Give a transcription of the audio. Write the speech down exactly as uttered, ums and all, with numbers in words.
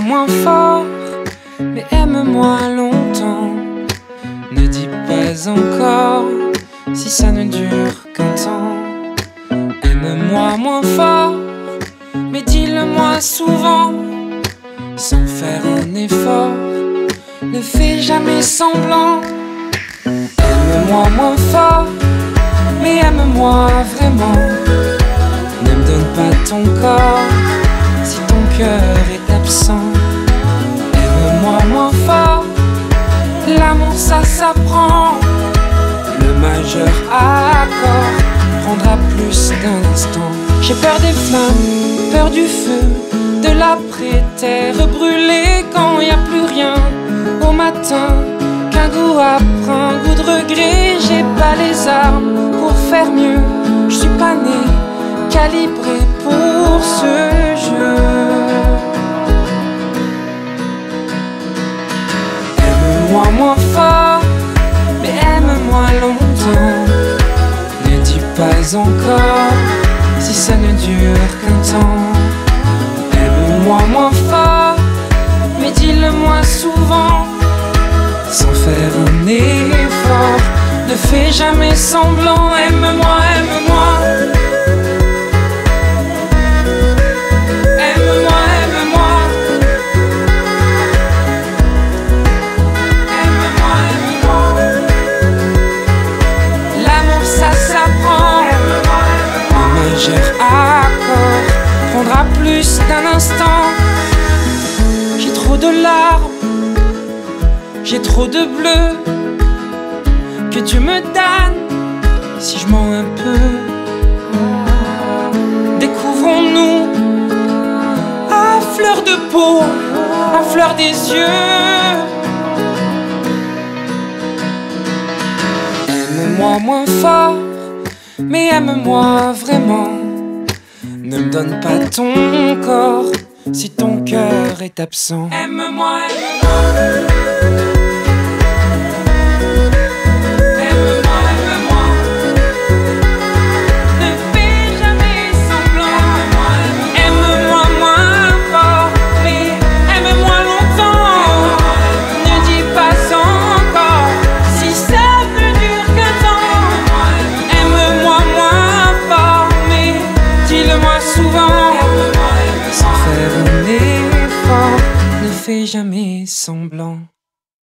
moins fort, mais aime-moi longtemps. Ne dis pas encore si ça ne dure qu'un temps. Aime-moi moins fort, mais dis-le-moi souvent, sans faire un effort. Ne fais jamais semblant. Aime-moi moins fort, mais aime-moi vraiment. Ne me donne pas ton corps si ton cœur est absent. Aime-moi moins fort, l'amour ça s'apprend. Le majeur accord prendra plus d'un instant. J'ai peur des flammes, peur du feu, de l'après-terre brûlée quand y a plus rien au matin. Qu'un goût après un goût de regret. J'ai pas les armes pour faire mieux. Je suis pas né calibré pour ce jeu. Aime-moi moins fort, mais aime-moi longtemps. Ne dis pas encore si ça ne dure qu'un temps. Aime-moi moins fort, mais dis-le-moi souvent, sans faire un effort. Ne fais jamais semblant. Aime-moi, aime-moi. Aime-moi, aime-moi. Aime-moi, aime-moi. L'amour ça s'apprend. Le majeur accord prendra plus d'un instant. J'ai trop de larmes, j'ai trop de bleu. Que Dieu me donne si je mens un peu. Découvrons-nous à fleur de peau, à fleur des yeux. Aime-moi moins fort, mais aime-moi vraiment. Ne me donne pas ton corps si ton cœur est absent. Aime-moi, aime-moi. Souvent, sans faire un effort, ne fais jamais semblant.